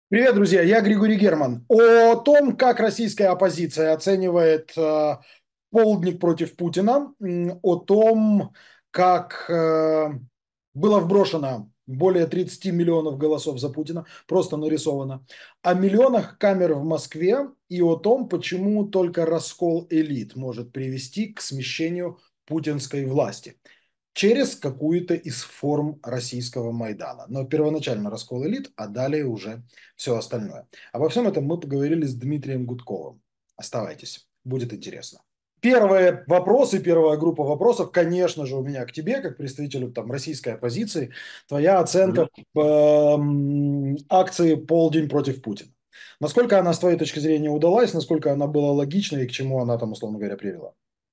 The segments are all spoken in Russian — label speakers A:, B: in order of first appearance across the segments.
A: Привет, друзья! Я Григорий Герман. О том, как российская оппозиция оценивает полдник против Путина, о том, как было вброшено более 30 миллионов голосов за Путина, просто нарисовано, о миллионах камер в Москве и о том, почему только раскол элит может привести к смещению путинской власти через какую-то из форм российского Майдана. Но первоначально раскол элит, а далее уже все остальное. Обо всем этом мы поговорили с Дмитрием Гудковым. Оставайтесь, будет интересно. Первые вопросы, первая группа вопросов, конечно же, у меня к тебе, как представителю там, российской оппозиции. Твоя оценка акции «Полдень против Путина». Насколько она, с твоей точки зрения, удалась, насколько она была логична и к чему она там, условно говоря, привела?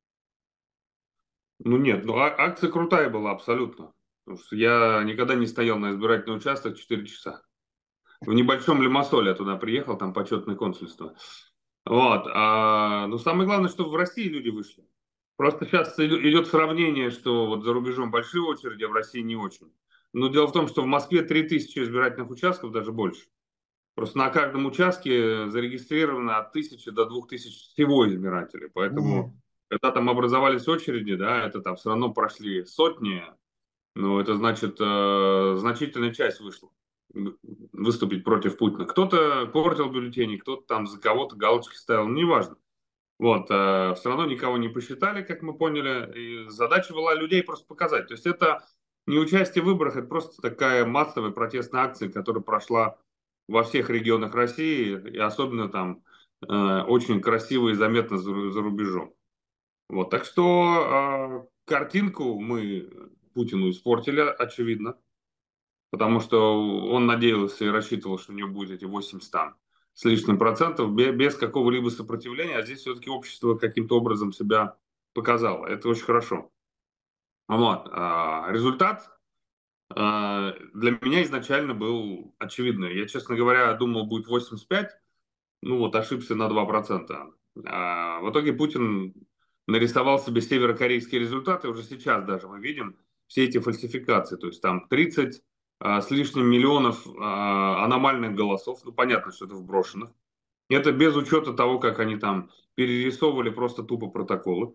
B: Ну нет, ну акция крутая была абсолютно. Потому что я никогда не стоял на избирательный участок 4 часа. В небольшом Лимассоле я туда приехал, там почетное консульство. Вот. Но самое главное, что в России люди вышли. Просто сейчас идет сравнение, что вот за рубежом большие очереди, а в России не очень. Но дело в том, что в Москве 3000 избирательных участков, даже больше. Просто на каждом участке зарегистрировано от 1000 до 2000 всего избирателей. Поэтому,
A: Мгм.
B: когда там образовались очереди, да, это там все равно прошли сотни, но это значит, значительная часть вышла выступить против Путина. Кто-то портил бюллетени, кто-то там за кого-то галочки ставил, неважно. Вот, все равно никого не посчитали, как мы поняли, и задача была людей просто показать. То есть это не участие в выборах, это просто такая массовая протестная акция, которая прошла во всех регионах России, и особенно там очень красиво и заметно за рубежом. Вот, так что картинку мы Путину испортили, очевидно, потому что он надеялся и рассчитывал, что у него будет эти 80 там с лишним процентов без какого-либо сопротивления, а здесь все-таки общество каким-то образом себя показало. Это очень хорошо. Вот. Результат для меня изначально был очевидный. Я, честно говоря, думал, будет 85, ну вот ошибся на 2%. В итоге Путин нарисовал себе северокорейские результаты. Уже сейчас даже мы видим все эти фальсификации. То есть там 30 с лишним миллионов аномальных голосов. Ну, понятно, что это вброшенных. Это без учета того, как они там перерисовывали просто тупо протоколы.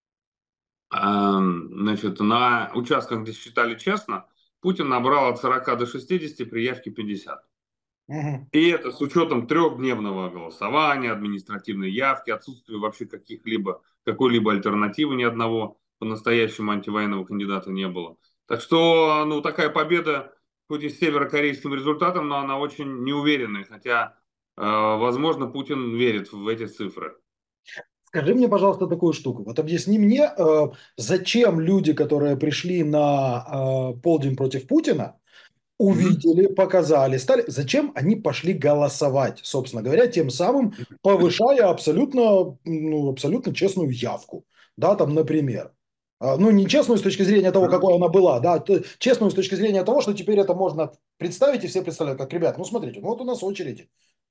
B: Значит, на участках, где считали честно, Путин набрал от 40 до 60, при явке 50.
A: Мгм.
B: И это с учетом трехдневного голосования, административной явки, отсутствия вообще каких-либо, какой-либо альтернативы ни одного по-настоящему антивоенного кандидата не было. Так что, ну, такая победа, хоть и с северокорейским результатом, но она очень неуверенная, хотя, возможно, Путин верит в эти цифры.
A: Скажи мне, пожалуйста, такую штуку. Вот объясни мне, зачем люди, которые пришли на полдень против Путина,
B: Мгм.
A: увидели, показали, стали, зачем они пошли голосовать, собственно говоря, тем самым повышая абсолютно, ну, абсолютно честную явку, да, там, например. Ну, не честную с точки зрения того, какой она была, да, честную с точки зрения того, что теперь это можно представить, и все представляют, как, ребят, ну, смотрите, ну, вот у нас очереди.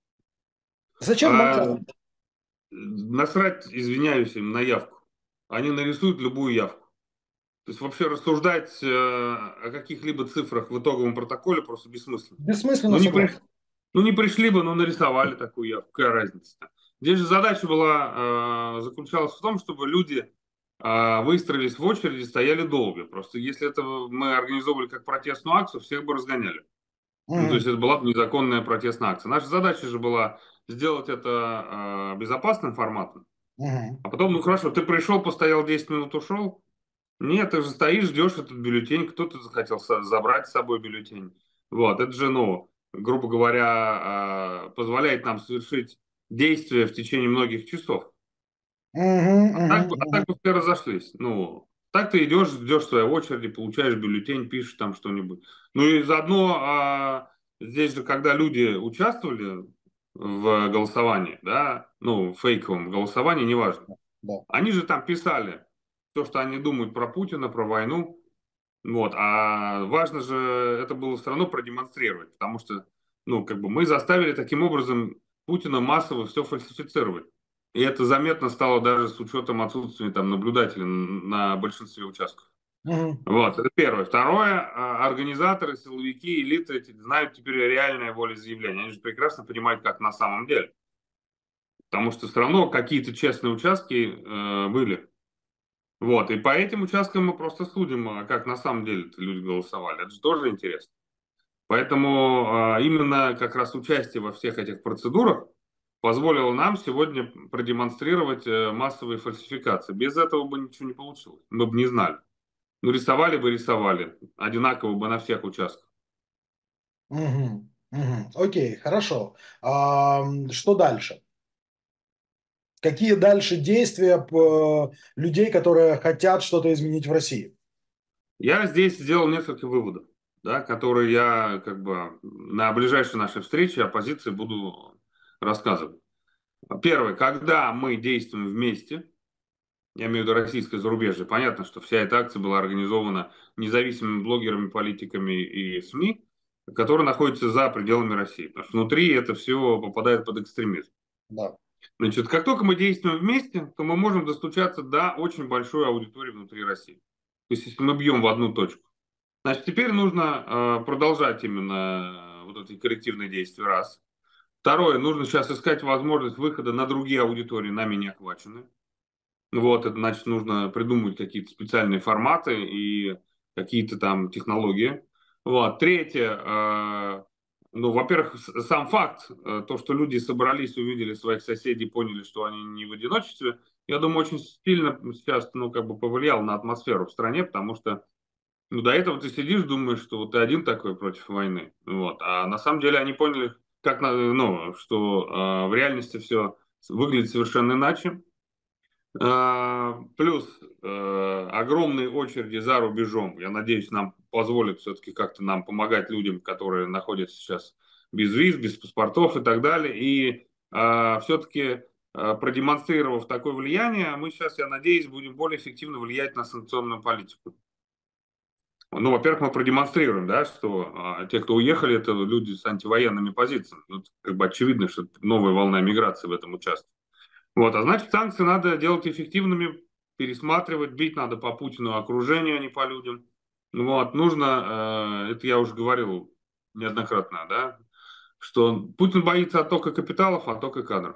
A: Зачем
B: А
A: массово?
B: насрать, извиняюсь, им на явку. Они нарисуют любую явку. То есть вообще рассуждать о каких-либо цифрах в итоговом протоколе просто бессмысленно.
A: Бессмысленно,
B: Ну не,
A: согласен.
B: ну не пришли бы, но нарисовали такую явку. Какая разница-то? Здесь же задача была, заключалась в том, чтобы люди выстроились в очереди, стояли долго. Просто если это мы организовывали как протестную акцию, всех бы разгоняли. Ну, то есть
A: Мгм.
B: это была бы незаконная протестная акция. Наша задача же была сделать это безопасным форматом.
A: Мгм.
B: А потом, ну хорошо, ты пришел, постоял 10 минут, ушел. Нет, ты же стоишь, ждешь этот бюллетень, кто-то захотел забрать с собой бюллетень. Вот, это же, ну, грубо говоря, позволяет нам совершить действия в течение многих часов.
A: Мгм. Мгм.
B: А
A: Мгм.
B: так бы все разошлись. Ну, так ты идешь, ждешь своей очереди, получаешь бюллетень, пишешь там что-нибудь. Ну и заодно здесь же, когда люди участвовали в голосовании, да, ну, в фейковом голосовании, неважно,
A: Да.
B: они же там писали то, что они думают про Путина, про войну. Вот. А важно же это было все равно продемонстрировать, потому что, ну, как бы мы заставили таким образом Путина массово все фальсифицировать. И это заметно стало даже с учетом отсутствия там наблюдателей на большинстве участков.
A: Мгм.
B: Вот, это первое. Второе, организаторы, силовики, элиты эти знают теперь реальное волеизъявление. Они же прекрасно понимают, как на самом деле. Потому что все равно какие-то честные участки были. Вот, и по этим участкам мы просто судим, как на самом деле люди голосовали. Это же тоже интересно. Поэтому именно как раз участие во всех этих процедурах позволило нам сегодня продемонстрировать массовые фальсификации. Без этого бы ничего не получилось. Мы бы не знали. Ну, рисовали бы, рисовали. Одинаково бы на всех участках.
A: Мгм. Мгм. Окей, хорошо. Что дальше? Какие дальше действия людей, которые хотят что-то изменить в России?
B: Я здесь сделал несколько выводов, да, которые я как бы на ближайшей нашей встрече оппозиции буду рассказывать. Первое, когда мы действуем вместе, я имею в виду российское зарубежье, понятно, что вся эта акция была организована независимыми блогерами, политиками и СМИ, которые находятся за пределами России, потому что внутри это все попадает под экстремизм.
A: Да.
B: Значит, как только мы действуем вместе, то мы можем достучаться до очень большой аудитории внутри России. То есть, если мы бьем в одну точку. Значит, теперь нужно продолжать именно вот эти коррективные действия, раз. Второе, нужно сейчас искать возможность выхода на другие аудитории, нами не охваченные. Вот, это значит, нужно придумывать какие-то специальные форматы и какие-то там технологии. Вот. Третье, ну, во-первых, сам факт, то, что люди собрались, увидели своих соседей, поняли, что они не в одиночестве, я думаю, очень сильно сейчас, ну, как бы повлиял на атмосферу в стране, потому что, ну, до этого ты сидишь, думаешь, что вот ты один такой против войны, вот, а на самом деле они поняли, как, ну, что в реальности все выглядит совершенно иначе. Плюс огромные очереди за рубежом. Я надеюсь, нам позволят все-таки как-то нам помогать людям, которые находятся сейчас без виз, без паспортов и так далее. И все-таки продемонстрировав такое влияние, мы сейчас, я надеюсь, будем более эффективно влиять на санкционную политику. Ну, во-первых, мы продемонстрируем, да, что те, кто уехали, это люди с антивоенными позициями. Ну, как бы очевидно, что новая волна миграции в этом участвует. Вот, а значит, санкции надо делать эффективными, пересматривать, бить надо по Путину окружению, а не по людям. Ну вот, нужно, это я уже говорил неоднократно, да, что Путин боится оттока капиталов, оттока кадров.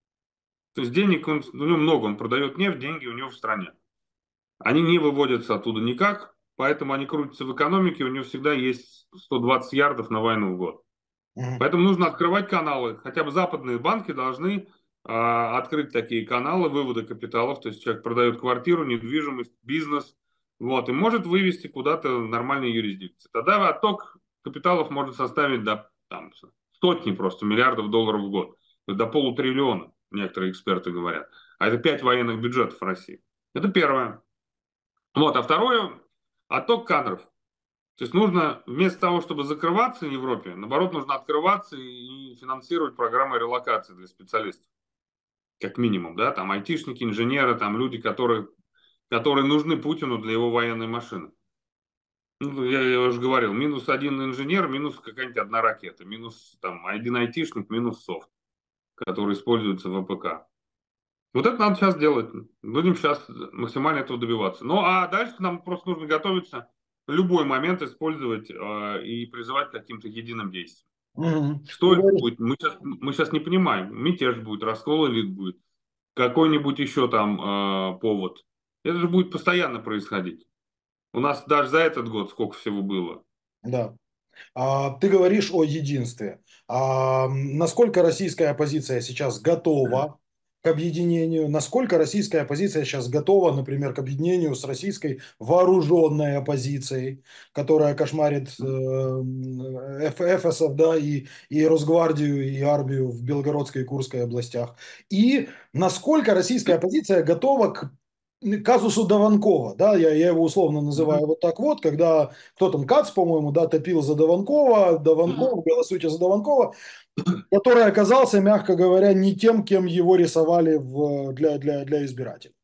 B: То есть денег у него много, он продает нефть, деньги у него в стране. Они не выводятся оттуда никак, поэтому они крутятся в экономике, у него всегда есть 120 ярдов на войну в год.
A: Мгм.
B: Поэтому нужно открывать каналы. Хотя бы западные банки должны открыть такие каналы вывода капиталов. То есть человек продает квартиру, недвижимость, бизнес. Вот, и может вывести куда-то в нормальные юрисдикции. Тогда отток капиталов может составить до там, сотни просто миллиардов долларов в год. До полутриллиона, некоторые эксперты говорят. А это 5 военных бюджетов России. Это первое. Вот, а второе, отток кадров. То есть нужно вместо того, чтобы закрываться в Европе, наоборот, нужно открываться и финансировать программы релокации для специалистов, как минимум, да, там айтишники, инженеры, там люди, которые нужны Путину для его военной машины. Ну, я уже говорил, минус один инженер, минус какая-нибудь одна ракета, минус там один айтишник, минус софт, который используется в ВПК. Вот это надо сейчас делать. Будем сейчас максимально этого добиваться. Ну, а дальше нам просто нужно готовиться в любой момент использовать и призывать к каким-то единым действиям.
A: Мгм.
B: Что
A: Ты
B: это
A: говоришь,
B: будет? Мы сейчас не понимаем. Мятеж будет, раскол элит будет, какой-нибудь еще там повод. Это же будет постоянно происходить. У нас даже за этот год сколько всего было.
A: да. Ты говоришь о единстве. Насколько российская оппозиция сейчас готова к объединению? Насколько российская оппозиция сейчас готова, например, к объединению с российской вооруженной оппозицией, которая кошмарит эфэсов, да, и Росгвардию, и армию в Белгородской и Курской областях? И насколько российская оппозиция готова к казусу Дованкова, да, я его условно называю вот так вот, когда кто там, Кац, по-моему, да, топил за Дованкова, Дованков, голосуйте за Дованкова, который оказался, мягко говоря, не тем, кем его рисовали для избирателей.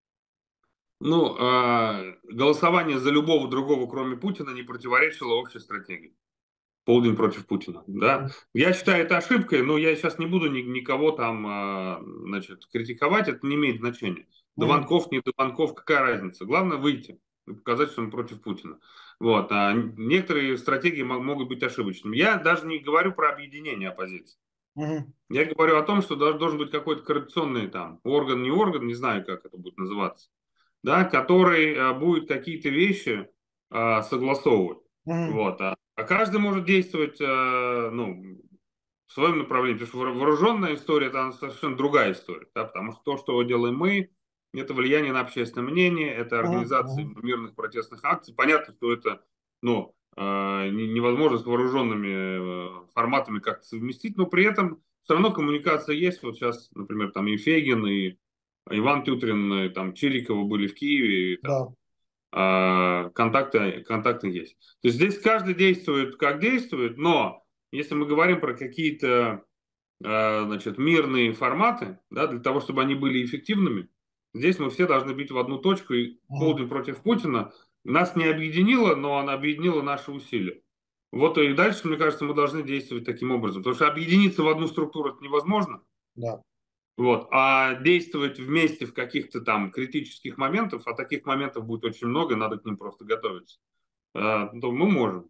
B: Ну, голосование за любого другого, кроме Путина, не противоречило общей стратегии. Полдень против Путина, да. Я считаю это ошибкой, но я сейчас не буду никого там, значит, критиковать, это не имеет значения.
A: Мгм.
B: Дованков, не Дованков, какая разница? Главное выйти. и показать, что он против Путина. Вот. А некоторые стратегии могут быть ошибочными. Я даже не говорю про объединение оппозиции.
A: Мгм.
B: Я говорю о том, что должен быть какой-то коррекционный там орган, не орган, не знаю, как это будет называться, да, который будет какие-то вещи согласовывать.
A: Мгм.
B: Вот. А каждый может действовать ну, в своем направлении. Потому что вооруженная история это совершенно другая история. Да, потому что то, что делаем мы, это влияние на общественное мнение, это
A: Мгм.
B: организация
A: Мгм.
B: мирных протестных акций. Понятно, что это ну, невозможно с вооруженными форматами как-то совместить, но при этом все равно коммуникация есть. Вот сейчас, например, там и Фегин, и Иван Тютрин, и там Чирикова были в Киеве, и там
A: Да.
B: контакты есть. То есть здесь каждый действует, как действует, но если мы говорим про какие-то значит, мирные форматы, да, для того, чтобы они были эффективными, здесь мы все должны бить в одну точку, и
A: Мгм.
B: полдень против Путина нас не объединило, но она объединила наши усилия. Вот и дальше, мне кажется, мы должны действовать таким образом. Потому что объединиться в одну структуру это невозможно.
A: Да.
B: Вот. А действовать вместе в каких-то там критических моментах, а таких моментов будет очень много, надо к ним просто готовиться, то мы можем.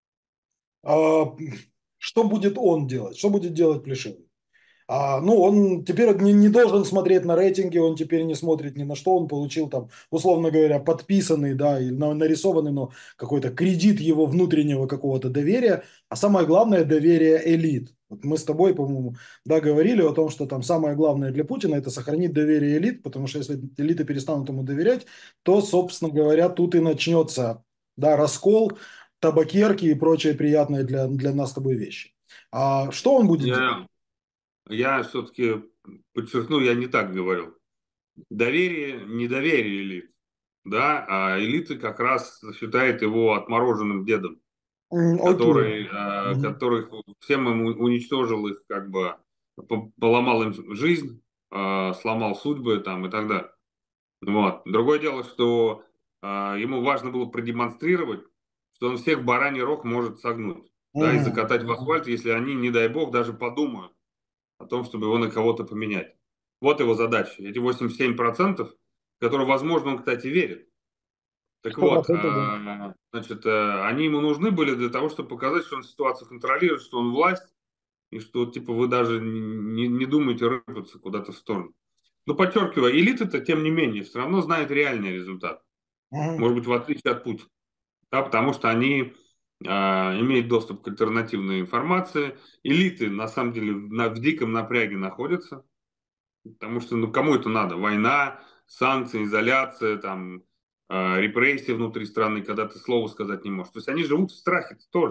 A: А, что будет он делать? Что будет делать Плешивый? Ну, он теперь не должен смотреть на рейтинги, он теперь не смотрит ни на что, он получил там, условно говоря, подписанный, да, или нарисованный, но какой-то кредит его внутреннего какого-то доверия, а самое главное доверие элит. Вот мы с тобой, по-моему, да, говорили о том, что там самое главное для Путина это сохранить доверие элит, потому что если элиты перестанут ему доверять, то, собственно говоря, тут и начнется, да, раскол, табакерки и прочие приятные для нас с тобой вещи. А что он будет делать?
B: Я все-таки подчеркну, я не так говорил. Доверие, недоверие элит, да, а элиты как раз считают его отмороженным дедом,
A: Окей. Мгм.
B: которых всем ему уничтожил их, как бы поломал им жизнь, сломал судьбы там и так далее. Вот. Другое дело, что ему важно было продемонстрировать, что он всех бараний рог может согнуть, да, и
A: Мгм.
B: закатать в асфальт, если они, не дай бог, даже подумают о том, чтобы его на кого-то поменять. Вот его задача. Эти 87%, которые, возможно, он, кстати, верит. Так
A: Сто
B: вот,
A: процентов, да.
B: значит, они ему нужны были для того, чтобы показать, что он ситуацию контролирует, что он власть, и что, типа, вы даже не думаете рыпаться куда-то в сторону. Но подчеркиваю, элита-то, тем не менее, все равно знает реальный результат.
A: Мгм.
B: Может быть, в отличие от Путина. Да, потому что они имеют доступ к альтернативной информации. Элиты, на самом деле, в диком напряге находятся. Потому что, ну, кому это надо? Война, санкции, изоляция, там, репрессии внутри страны, когда ты слово сказать не можешь. То есть они живут в страхе тоже.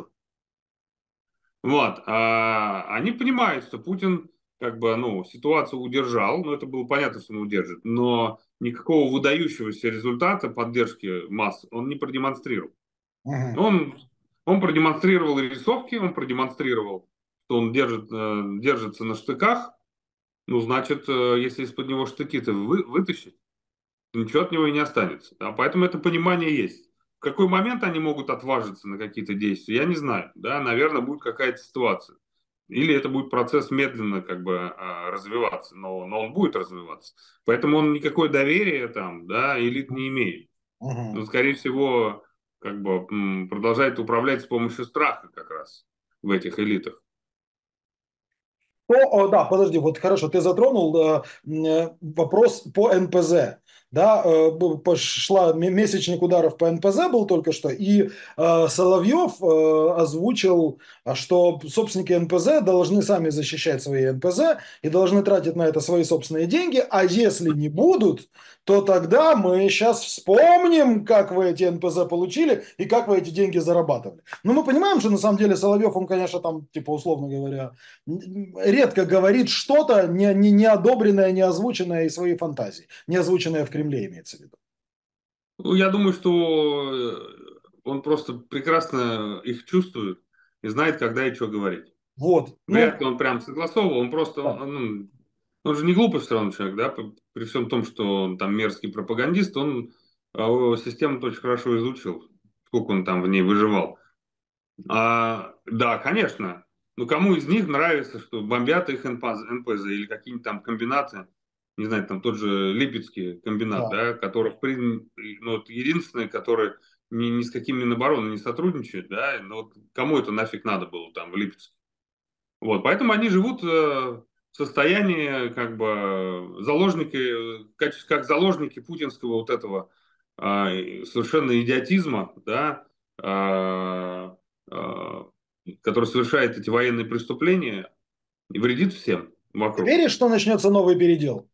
B: Вот. Они понимают, что Путин как бы, ну, ситуацию удержал, но это было понятно, что он удержит, но никакого выдающегося результата поддержки масс он не продемонстрировал.
A: Мгм.
B: Он продемонстрировал рисовки, он продемонстрировал, что он держится на штыках, ну, значит, если из-под него штыки-то вытащить, ничего от него и не останется. Да? Поэтому это понимание есть. В какой момент они могут отважиться на какие-то действия, я не знаю. Да? Наверное, будет какая-то ситуация. Или это будет процесс медленно как бы развиваться, но он будет развиваться. Поэтому он никакое доверие там, да, элит не имеет.
A: Мгм.
B: Но, скорее всего, как бы продолжает управлять с помощью страха как раз в этих элитах.
A: Да, подожди, вот хорошо, ты затронул вопрос по НПЗ. Да, пошла месячник ударов по НПЗ был только что, и Соловьев озвучил, что собственники НПЗ должны сами защищать свои НПЗ и должны тратить на это свои собственные деньги, а если не будут, то тогда мы сейчас вспомним, как вы эти НПЗ получили и как вы эти деньги зарабатывали. Но мы понимаем, что на самом деле Соловьев, он, конечно, там, типа, условно говоря, редко говорит что-то не одобренное, не озвученное из своей фантазии, не озвученное в Кремле, имеется в виду.
B: Ну, я думаю, что он просто прекрасно их чувствует и знает, когда и что говорить.
A: Вот,
B: Вряд
A: ну,
B: ли он прям согласовывал, он просто,
A: да.
B: он же не глупый все равно человек, да, при всем том, что он там мерзкий пропагандист, он систему очень хорошо изучил, сколько он там в ней выживал. Да, конечно, но кому из них нравится, что бомбят их НПЗ или какие-нибудь там комбинаты? не знаю, там тот же Липецкий комбинат,
A: Да.
B: да, который, ну, вот единственный, который ни с какими Минобороны не сотрудничает, да, но вот кому это нафиг надо было там в Липецке? Вот, поэтому они живут в состоянии как бы заложники, как заложники путинского вот этого совершенно идиотизма, да, а, а, который совершает эти военные преступления и вредит всем
A: Ты
B: вокруг.
A: веришь, что начнется новый передел?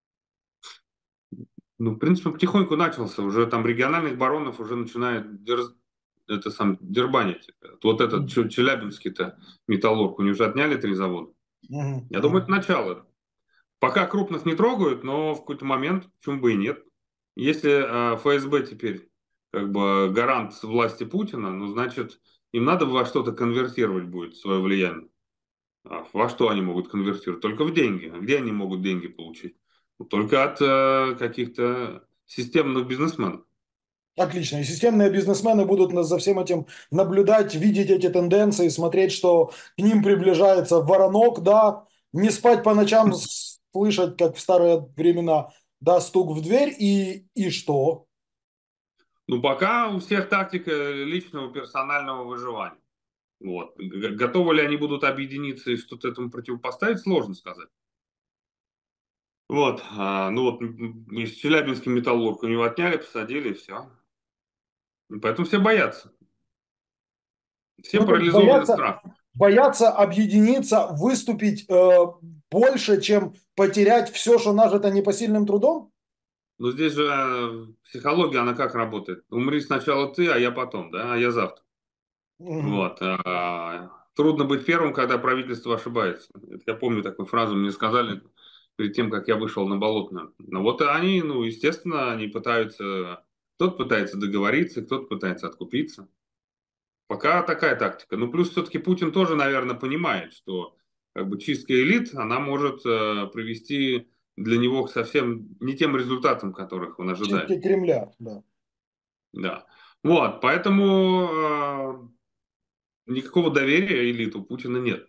B: Ну, в принципе, потихоньку начался. Уже там региональных баронов уже начинают это сам дербанить. Вот этот
A: Мгм.
B: Челябинский-то металлург, у него же отняли 3 завода.
A: Мгм.
B: Я думаю, это
A: Мгм.
B: начало. Пока крупных не трогают, но в какой-то момент, почему бы и нет. Если ФСБ теперь как бы гарант власти Путина, ну, значит, им надо во что-то конвертировать будет свое влияние. Во что они могут конвертировать? Только в деньги. А где они могут деньги получить? Ну, только от каких-то системных бизнесменов.
A: Отлично. И системные бизнесмены будут за всем этим наблюдать, видеть эти тенденции, смотреть, что к ним приближается воронок, да, не спать по ночам, слышать, как в старые времена, да, стук в дверь и что?
B: Ну, пока у всех тактика личного персонального выживания. Вот. Готовы ли они будут объединиться и что-то этому противопоставить, сложно сказать. Вот, ну вот из Челябинский металлург у него отняли, посадили, и все. Поэтому все боятся. Все
A: Ну, то есть
B: парализованы
A: боятся,
B: страхом.
A: боятся объединиться, выступить больше, чем потерять все, что нажито непосильным трудом?
B: Но здесь же психология, она как работает? Умри сначала ты, а я потом, да, а я завтра.
A: Мгм.
B: Вот. Трудно быть первым, когда правительство ошибается. Это я помню такую фразу, мне сказали перед тем, как я вышел на Болотную. Но вот они, ну, естественно, они пытаются, кто-то пытается договориться, кто-то пытается откупиться. Пока такая тактика. Ну, плюс все-таки Путин тоже, наверное, понимает, что как бы чистка элит, она может привести для него к совсем не тем результатам, которых он
A: Чистки
B: ожидает.
A: Кремля, да.
B: Да. Вот, поэтому никакого доверия элит у Путина нет.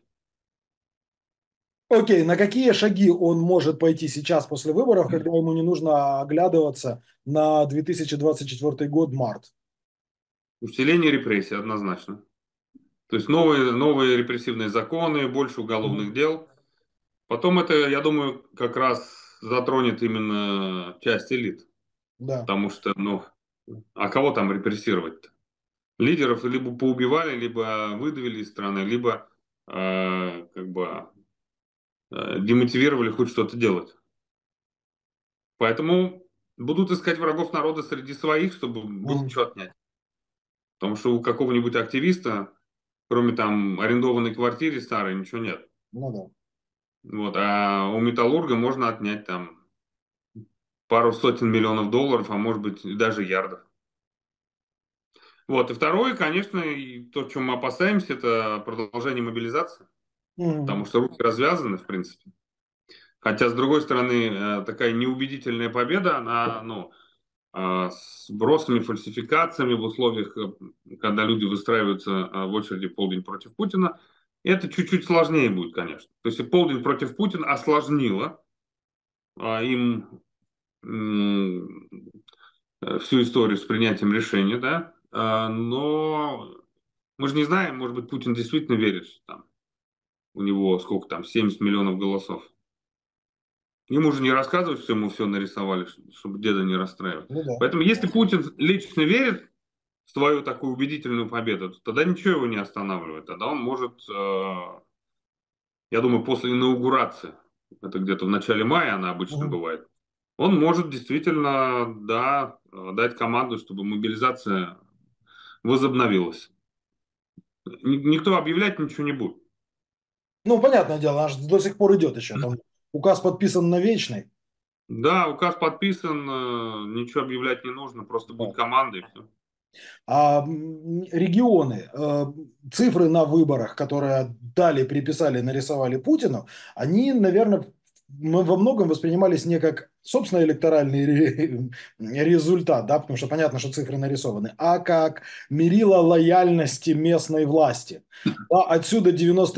A: Окей, на какие шаги он может пойти сейчас после выборов, когда ему не нужно оглядываться на 2024 год, март?
B: Усиление репрессий однозначно. То есть новые репрессивные законы, больше уголовных
A: Мгм.
B: дел. Потом это, я думаю, как раз затронет именно часть элит.
A: Да.
B: Потому что, ну, а кого там репрессировать-то? Лидеров либо поубивали, либо выдавили из страны, либо как бы демотивировали хоть что-то делать. Поэтому будут искать врагов народа среди своих, чтобы было
A: Мгм.
B: что отнять. Потому что у какого-нибудь активиста, кроме там арендованной квартиры старой, ничего нет.
A: Ну да.
B: Вот, а у металлурга можно отнять там пару сотен миллионов долларов, а может быть и даже ярдов. Вот, и второе, конечно, и то, чем мы опасаемся, это продолжение мобилизации, потому
A: Мгм.
B: что руки развязаны, в принципе. Хотя, с другой стороны, такая неубедительная победа, она, ну, с бросами, фальсификациями в условиях, когда люди выстраиваются в очереди в полдень против Путина, это чуть-чуть сложнее будет, конечно. То есть и полдень против Путина осложнило им м, всю историю с принятием решения, да, но мы же не знаем, может быть, Путин действительно верит, что там у него сколько там, 70 миллионов голосов. Ему же не рассказывать, что ему все нарисовали, чтобы деда не расстраивать.
A: Ну да.
B: Поэтому если Путин лично верит в свою такую убедительную победу, то тогда ничего его не останавливает. Тогда он может, я думаю, после инаугурации, это где-то в начале мая она обычно
A: Мгм.
B: бывает, он может действительно, да, дать команду, чтобы мобилизация возобновилась. Никто объявлять ничего не будет.
A: Ну, понятное дело, аж до сих пор идет еще. Там указ подписан на вечный.
B: Да, указ подписан, ничего объявлять не нужно, просто
A: Да.
B: будет команда и все.
A: А регионы, цифры на выборах, которые дали, приписали, нарисовали Путину, они, наверное, мы во многом воспринимались не как, собственно, электоральный результат, да, потому что понятно, что цифры нарисованы, а как мерило лояльности местной власти. Да, отсюда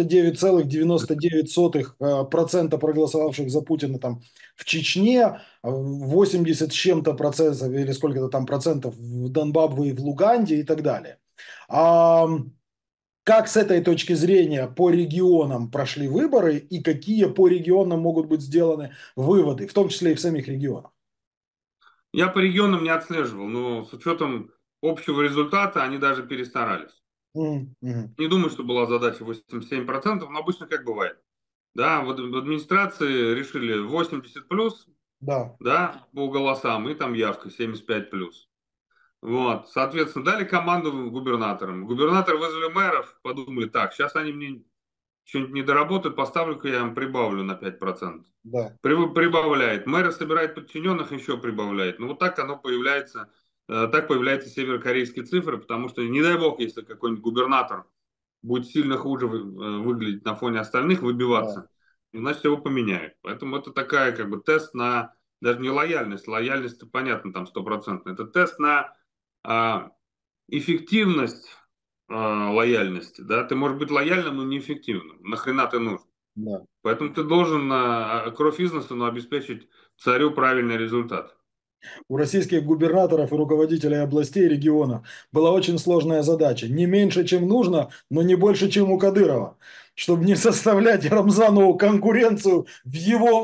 A: 99,99% проголосовавших за Путина там в Чечне, 80 с чем-то процентов или сколько-то там процентов в Донбабве и в Луганде и так далее. А как с этой точки зрения по регионам прошли выборы и какие по регионам могут быть сделаны выводы, в том числе и в самих регионах?
B: Я по регионам не отслеживал, но с учетом общего результата они даже перестарались.
A: Мгм, мгм.
B: Не думаю, что была задача 87%, но обычно как бывает. Да, вот в администрации решили 80 плюс,
A: Да,
B: да, по голосам, и там явка 75 плюс. Вот, соответственно, дали команду губернаторам. Губернаторы вызвали мэров, подумали, так, сейчас они мне что-нибудь не доработают, поставлю-ка я им прибавлю на 5%.
A: да,
B: Прибавляет. Мэр собирает подчиненных, еще прибавляет. Ну, вот так оно появляется, так появляются северокорейские цифры, потому что, не дай бог, если какой-нибудь губернатор будет сильно хуже выглядеть на фоне остальных,
A: да.
B: выбиваться, значит, его поменяют. Поэтому это такая, как бы, тест на, даже не лояльность, лояльность, понятно, там, стопроцентно. Это тест на а, эффективность лояльности, да, ты можешь быть лояльным, но неэффективным. Нахрена ты нужен?
A: Да.
B: Поэтому ты должен кровь из носу, но обеспечить царю правильный результат.
A: У российских губернаторов и руководителей областей и регионов была очень сложная задача. Не меньше, чем нужно, но не больше, чем у Кадырова. Чтобы не составлять Рамзанову конкуренцию в его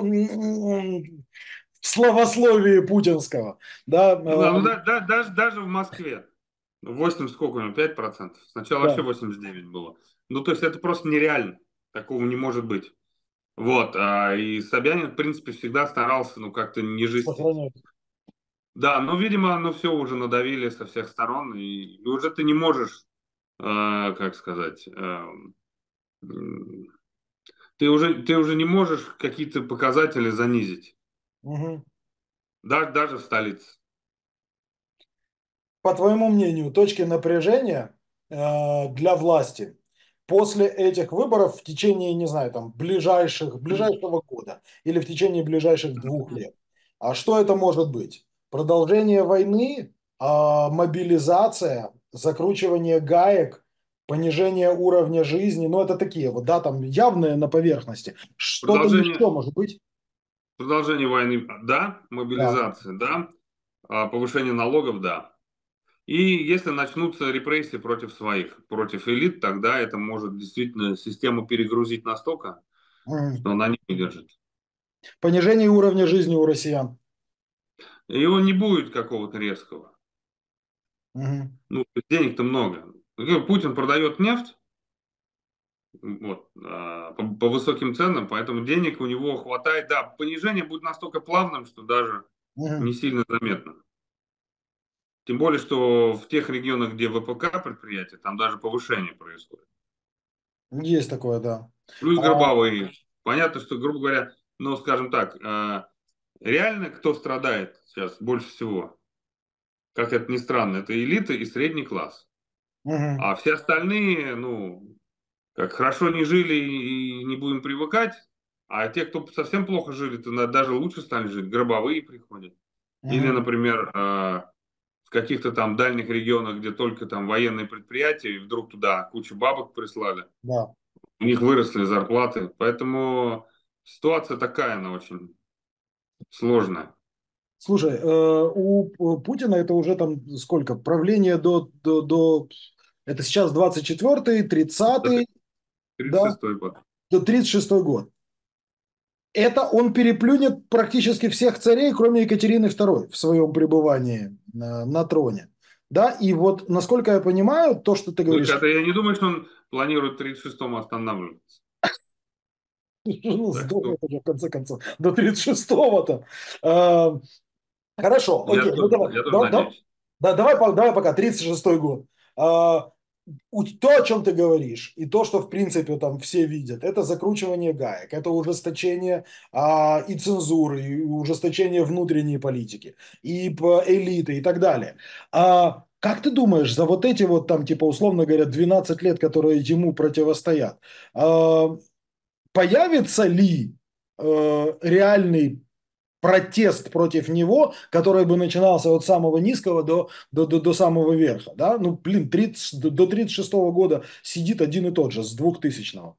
A: словословии путинского. Да,
B: Ну да, ну даже в Москве 8 сколько у него, 5%. Сначала вообще
A: да,
B: 89 было. Ну, то есть это просто нереально. Такого не может быть. Вот, и Собянин, в принципе, всегда старался, ну, как-то не жестить.
A: сохраняют.
B: Да, но, видимо, ну, все уже надавили со всех сторон, и уже ты не можешь, как сказать, м, ты уже не можешь какие-то показатели занизить,
A: Мгм.
B: даже в столице.
A: По твоему мнению, точки напряжения для власти после этих выборов в течение, не знаю, там, ближайшего года или в течение ближайших 2 лет. А что это может быть? Продолжение войны, мобилизация, закручивание гаек, понижение уровня жизни, ну это такие вот, да, там явные на поверхности. Что-то
B: Продолжение,
A: еще может быть?
B: продолжение войны, да,
A: Да.
B: мобилизация, да, повышение налогов, да. И если начнутся репрессии против своих, против элит, тогда это может действительно систему перегрузить настолько,
A: Мгм.
B: что она не выдержит.
A: Понижение уровня жизни у россиян.
B: Его не будет какого-то резкого.
A: Мгм.
B: Ну, денег-то много. Путин продает нефть вот, по высоким ценам, поэтому денег у него хватает. Да, понижение будет настолько плавным, что даже не
A: Мгм.
B: сильно заметно. Тем более, что в тех регионах, где ВПК предприятия, там даже повышение происходит.
A: Есть такое, да.
B: Плюс
A: А,
B: гробовые. Понятно, что, грубо говоря, ну, скажем так, реально кто страдает сейчас больше всего, как это ни странно, это элита и средний класс.
A: мгм,
B: А все остальные, ну, как хорошо не жили и не будем привыкать, а те, кто совсем плохо жили, то даже лучше стали жить, гробовые приходят. Или,
A: мгм,
B: например, в каких-то там дальних регионах, где только там военные предприятия, и вдруг туда кучу бабок прислали,
A: да.
B: у них выросли зарплаты. Поэтому ситуация такая, она очень сложная.
A: Слушай, у Путина это уже там сколько? Правление это сейчас 24-й,
B: Это
A: 30-й, да,
B: 36-й год.
A: до 36-й год. Это он переплюнет практически всех царей, кроме Екатерины II в своем пребывании на троне. Да, и вот, насколько я понимаю, то, что ты
B: Ну,
A: говоришь,
B: это я не думаю, что он планирует в 36-м останавливаться.
A: ну,
B: Так что
A: здорово, в конце концов, до 36-го-то. Хорошо, окей, ну давай,
B: я тоже надеюсь.
A: давай пока, 36-й год. А, То, о чем ты говоришь, и то, что, в принципе, там все видят, это закручивание гаек, это ужесточение и цензуры, и ужесточение внутренней политики, и элиты, и так далее. Как ты думаешь, за вот эти вот там, типа, условно говоря, 12 лет, которые ему противостоят, появится ли реальный протест против него, который бы начинался от самого низкого до самого верха. Да? Ну, блин, 30, до 36 года сидит один и тот же, с 2000-го.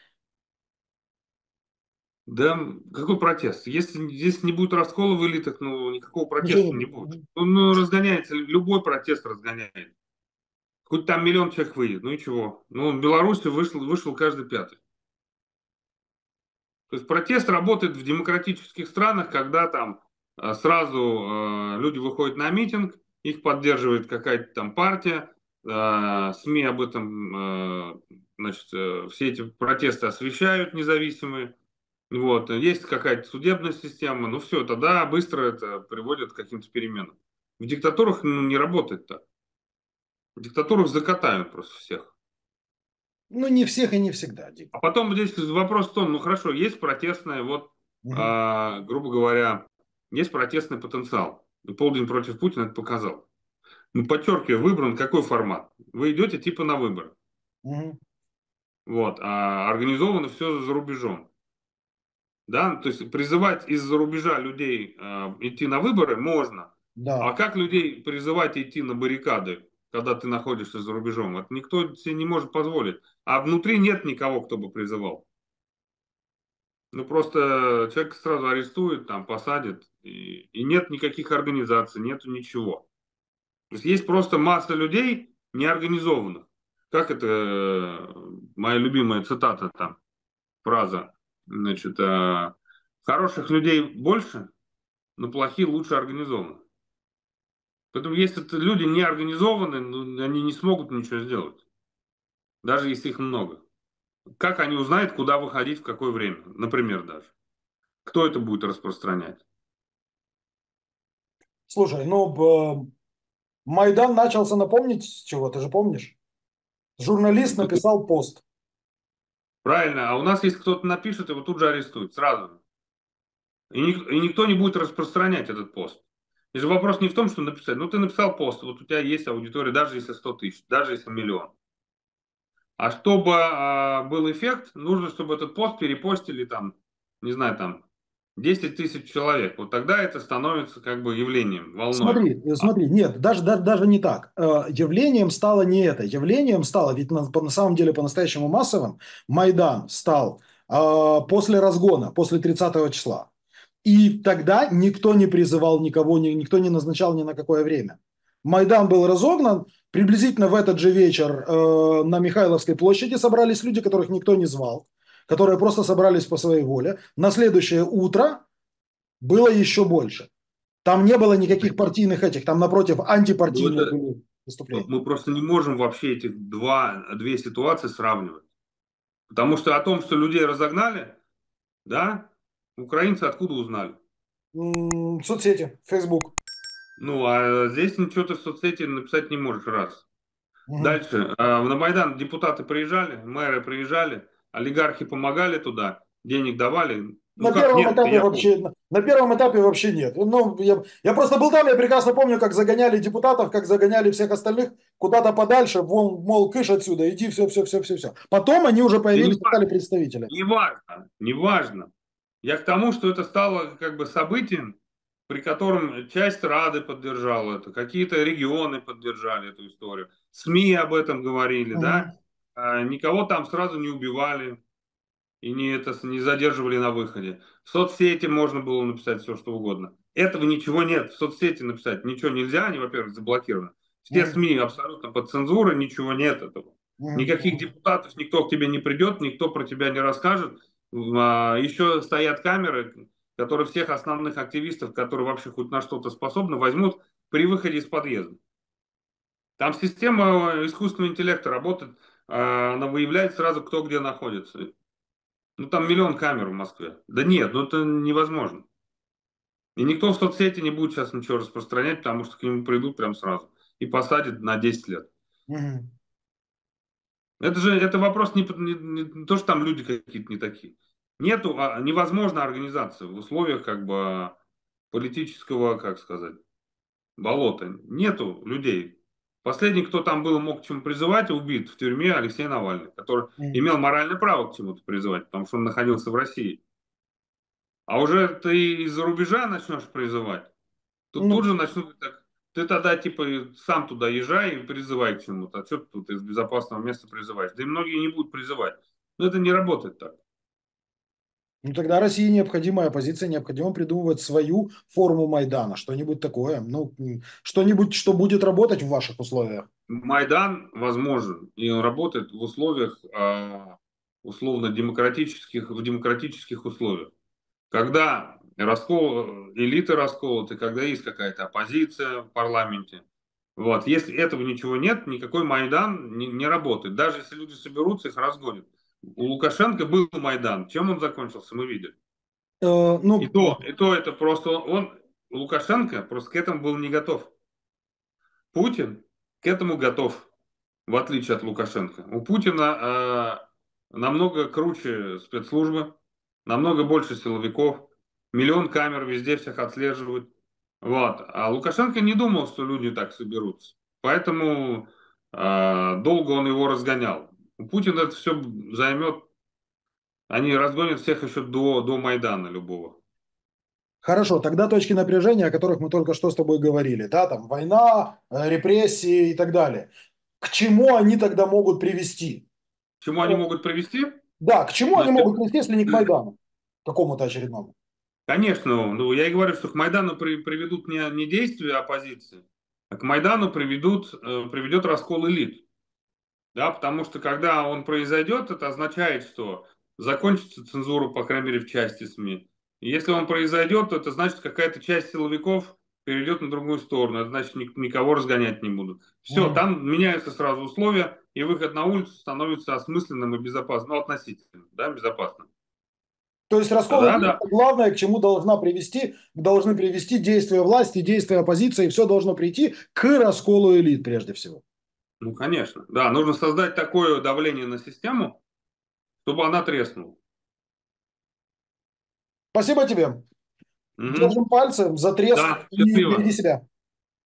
B: Да, какой протест? Если здесь не будет раскола в элитах, ну, никакого
A: Ничего не
B: протеста не
A: будет.
B: будет. Он разгоняется, любой протест разгоняет. Хоть там миллион человек выйдет, ну и чего? Ну, в Беларуси вышел каждый пятый. То есть протест работает в демократических странах, когда там сразу люди выходят на митинг, их поддерживает какая-то там партия, СМИ об этом, значит, все эти протесты освещают независимые. Вот, есть какая-то судебная система, ну все, тогда быстро это приводит к каким-то переменам. В диктатурах ну, не работает так. В диктатурах закатают просто всех.
A: Ну, не всех и не всегда, Дик.
B: А потом здесь вопрос в том, ну хорошо, есть протестная, вот,
A: Мгм.
B: грубо говоря, есть протестный потенциал. И полдень против Путина это показал. Ну, подчеркиваю, выбран какой формат? Вы идете типа на выборы.
A: Мгм.
B: Вот, а организовано все за рубежом. Да, то есть призывать из-за рубежа людей идти на выборы можно. А
A: Да.
B: как людей призывать идти на баррикады, когда ты находишься за рубежом? Это никто себе не может позволить. А внутри нет никого, кто бы призывал. Ну, просто человека сразу арестуют, там, посадят, и нет никаких организаций, нету ничего. То есть просто масса людей неорганизованных. Как это моя любимая цитата там, фраза, значит, хороших людей больше, но плохие лучше организованы. Поэтому если люди не организованы, ну, они не смогут ничего сделать, даже если их много. Как они узнают, куда выходить, в какое время, например, даже? Кто это будет распространять?
A: Слушай, ну, Майдан начался, напомнить с чего, ты же помнишь? Журналист написал пост.
B: Правильно, а у нас, если кто-то напишет, его тут же арестуют, сразу. И никто не будет распространять этот пост. И же вопрос не в том, что написать. Ну, ты написал пост, вот у тебя есть аудитория, даже если 100 тысяч, даже если миллион. А чтобы был эффект, нужно, чтобы этот пост перепостили там, не знаю, там 10 тысяч человек. Вот тогда это становится как бы явлением, волной.
A: Смотри, смотри, нет, даже не так. Явлением стало не это. Явлением стало, ведь на самом деле по-настоящему массовым Майдан стал после разгона, после 30 числа. И тогда никто не призывал никого, никто не назначал ни на какое время. Майдан был разогнан, приблизительно в этот же вечер на Михайловской площади собрались люди, которых никто не звал, которые просто собрались по своей воле. На следующее утро было еще больше. Там не было никаких партийных этих, там напротив
B: Ну,
A: антипартийные
B: это,
A: были выступления.
B: мы просто не можем вообще эти две ситуации сравнивать. Потому что о том, что людей разогнали, да, украинцы откуда узнали?
A: Соцсети, Facebook.
B: Ну, а здесь ничего ты в соцсети написать не можешь, раз.
A: Мгм.
B: Дальше. На Майдан депутаты приезжали, мэры приезжали, олигархи помогали туда, денег давали. Ну
A: На
B: как
A: первом
B: нет-то,
A: этапе
B: я помню.
A: вообще, на первом этапе вообще нет. Ну, я просто был там, я прекрасно помню, как загоняли депутатов, как загоняли всех остальных куда-то подальше, вон, мол, кыш отсюда, иди, все. Потом они уже
B: Да
A: появились и стали представителями.
B: не важно, не важно. Я к тому, что это стало как бы событием, при котором часть Рады поддержала это, какие-то регионы поддержали эту историю, СМИ об этом говорили,
A: Мгм.
B: да, никого там сразу не убивали, и не задерживали на выходе. В соцсети можно было написать все, что угодно. Этого ничего нет. В соцсети написать ничего нельзя, они, во-первых, заблокированы. Все
A: Мгм.
B: СМИ абсолютно под цензурой, ничего нет этого. Никаких
A: Мгм.
B: депутатов, никто к тебе не придет, никто про тебя не расскажет. Еще стоят камеры, которые всех основных активистов, которые вообще хоть на что-то способны, возьмут при выходе из подъезда. Там система искусственного интеллекта работает, она выявляет сразу, кто где находится. Ну, там миллион камер в Москве. Да нет, ну это невозможно. И никто в соцсети не будет сейчас ничего распространять, потому что к нему придут прям сразу и посадят на 10 лет.
A: Мгм.
B: Это вопрос не то, что там люди какие-то не такие. Невозможно организация в условиях как бы политического, как сказать, болота. Нету людей. Последний, кто там был, мог к чему призывать, убит в тюрьме Алексей Навальный, который
A: Мгм.
B: имел моральное право к чему-то призывать, потому что он находился в России. А уже ты из-за рубежа начнешь призывать, тут
A: Ну,
B: же начнут так. Ты тогда типа сам туда езжай и призывай к чему-то. А что ты тут из безопасного места призываешь? Да и многие не будут призывать. Но это не работает так.
A: ну, тогда России необходимая оппозиция, необходимо придумывать свою форму Майдана, что-нибудь такое, ну, что-нибудь, что будет работать в ваших условиях.
B: Майдан возможен, и он работает в условиях условно демократических, в демократических условиях. Когда элиты расколоты, когда есть какая-то оппозиция в парламенте. Вот. Если этого ничего нет, никакой Майдан не работает. Даже если люди соберутся, их разгонят. У Лукашенко был Майдан. Чем он закончился, мы видели. И
A: Ну,
B: то, и то это просто Лукашенко просто к этому был не готов. Путин к этому готов, в отличие от Лукашенко. У Путина намного круче спецслужбы, намного больше силовиков, миллион камер везде всех отслеживают. Вот. А Лукашенко не думал, что люди так соберутся. Поэтому долго он его разгонял. У Путина это все займет, они разгонят всех еще до Майдана любого.
A: хорошо, тогда точки напряжения, о которых мы только что с тобой говорили, да, там война, репрессии и так далее. К чему они тогда могут привести?
B: К чему
A: Э,
B: они могут привести?
A: Да, к чему они
B: Значит,
A: могут привести, если не к Майдану, какому-то очередному?
B: конечно, ну, я и говорю, что к Майдану приведут не действия оппозиции, а к Майдану приведет раскол элит. Да, потому что когда он произойдет, это означает, что закончится цензура, по крайней мере, в части СМИ. И если он произойдет, то это значит, какая-то часть силовиков перейдет на другую сторону. Это значит, никого разгонять не будут. Все,
A: Мгм.
B: там меняются сразу условия, и выход на улицу становится осмысленным и безопасным. Ну, относительно, да, безопасным.
A: То есть раскол
B: Да,
A: элит –
B: да.
A: это главное, к чему должны привести действия власти, действия оппозиции, все должно прийти к расколу элит прежде всего.
B: Ну, конечно. Да, нужно создать такое давление на систему, чтобы она треснула.
A: Спасибо тебе.
B: Мгм.
A: Держим пальцы за треск
B: Да,
A: и береги
B: счастливо.
A: себя.